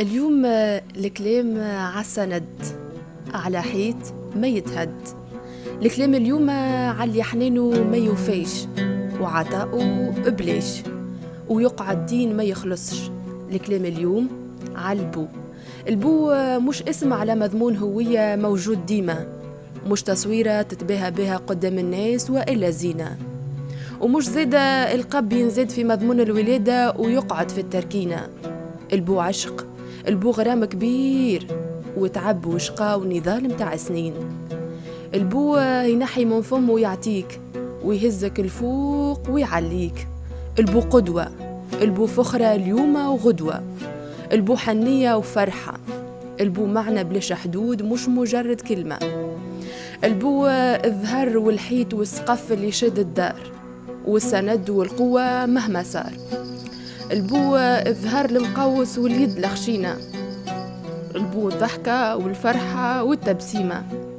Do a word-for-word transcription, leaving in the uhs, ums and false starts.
اليوم آه، الكلام آه، عالسند، على حيط ما يتهد. الكلام اليوم آه، على حنانه ما يوفيش، وعطاؤه ببلاش، ويقع الدين ما يخلصش. الكلام اليوم على البو. البو آه، مش اسم على مضمون هوية موجود ديما، مش تصويرة تتباهى بها قدام الناس وإلا زينة، ومش زادة القب ينزاد في مضمون الولادة ويقعد في التركينة. البو عشق، البو غرام كبير وتعب وشقى ونضال متاع سنين. البو ينحي من فمه ويعطيك ويهزك الفوق ويعليك. البو قدوة، البو فخرة اليوم وغدوة، البو حنية وفرحة، البو معنى بلاش حدود مش مجرد كلمة. البو الظهر والحيط والسقف اللي يشد الدار، والسند والقوة مهما صار. البو الظهر المقوس واليد الخشينة، البو الضحكة والفرحة والتبسيمة.